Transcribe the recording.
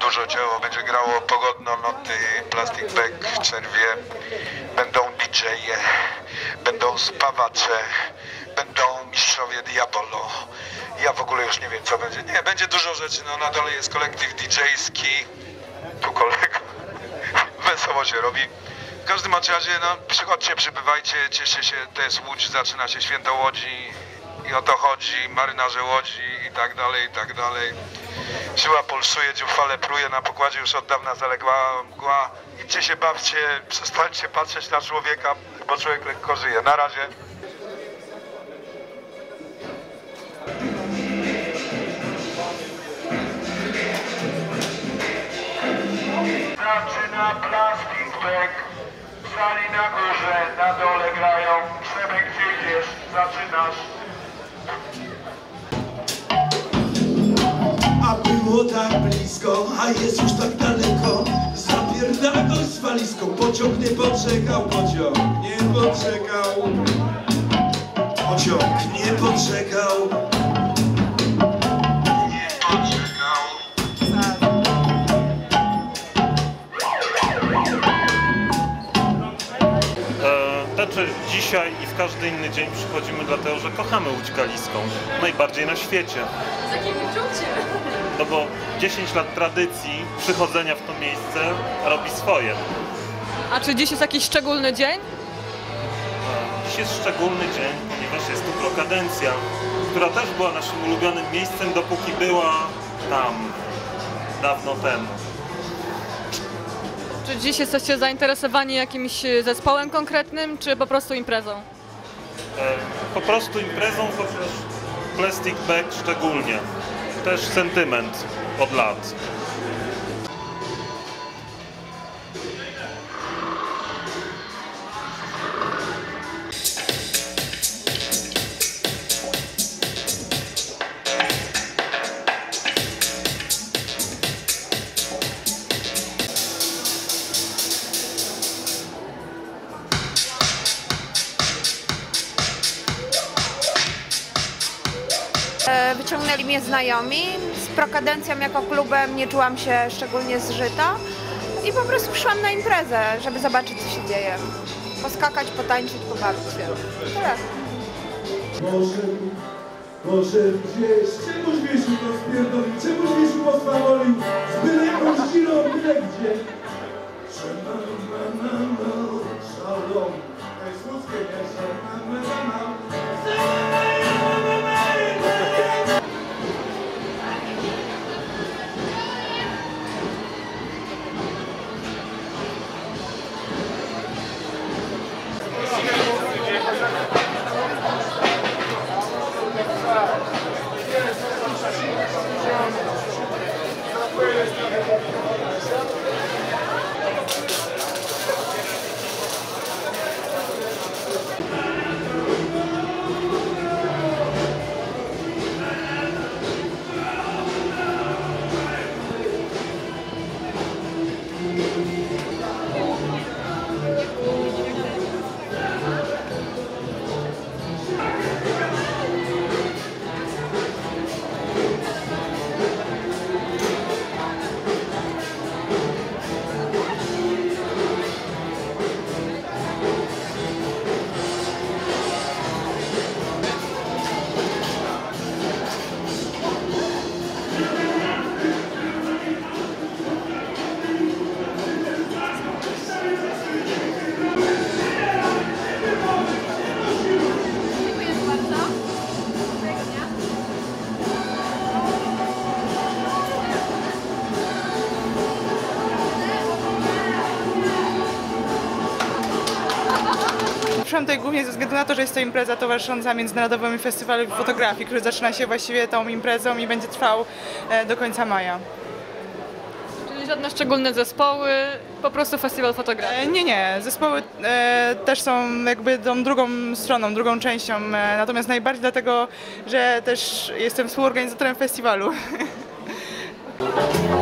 dużo działo. Będzie grało Pogodno, Noty, Plastic Bag, Czerwie. Będą DJ-e, będą spawacze, będą mistrzowie Diabolo. Ja w ogóle już nie wiem, co będzie. Nie, będzie dużo rzeczy. No, na dole jest kolektyw DJ-ski. Tu kolega. Wesoło się robi. W każdym razie, no, przychodźcie, przybywajcie, cieszcie się. To jest Łódź, zaczyna się święto Łodzi. I o to chodzi, marynarze Łodzi i tak dalej, i tak dalej. Siła pulsuje, fale pruje, na pokładzie już od dawna zaległa mgła. Idźcie się, bawcie, przestańcie patrzeć na człowieka, bo człowiek lekko żyje. Na razie. Zaczyna Plastic Bag, w sali na górze, na dole grają. Przemek, gdzie idziesz? Zaczynasz. A było tak blisko, a jest już tak daleko. Zapierdala gość z walizką, pociąg nie poczekał, pociąg nie poczekał. Pociąg nie poczekał. Nie poczekał. Znaczy dzisiaj i w każdy inny dzień przychodzimy dlatego, że kochamy Łódź Kaliską. Najbardziej na świecie. Z jakim uczuciem? No bo 10 lat tradycji przychodzenia w to miejsce robi swoje. A czy dziś jest jakiś szczególny dzień? Dziś jest szczególny dzień, ponieważ jest tu Prokadencja, która też była naszym ulubionym miejscem, dopóki była tam dawno temu. Czy dziś jesteście zainteresowani jakimś zespołem konkretnym, czy po prostu imprezą? Po prostu imprezą, chociaż Plastic Bag szczególnie. Też sentyment od lat. Wyciągnęli mnie znajomi. Z Prokadencją jako klubem nie czułam się szczególnie zżyta i po prostu przyszłam na imprezę, żeby zobaczyć, co się dzieje. Poskakać, potańczyć, pobawić się. Tyle. Poszedł gdzieś, czemuś Wiesiu to spierdolił, czemuś Wiesiu poswawolił, z byle jakąś dzirą, byle gdzie. Szalom, to jest łódzkie, nie? Przyszłam tutaj głównie ze względu na to, że jest to impreza towarzysząca Międzynarodowemu Festiwalowi Fotografii, który zaczyna się właściwie tą imprezą i będzie trwał do końca maja. Czyli żadne szczególne zespoły, po prostu festiwal fotografii? Nie. Zespoły też są jakby tą drugą stroną, drugą częścią, natomiast najbardziej dlatego, że też jestem współorganizatorem festiwalu.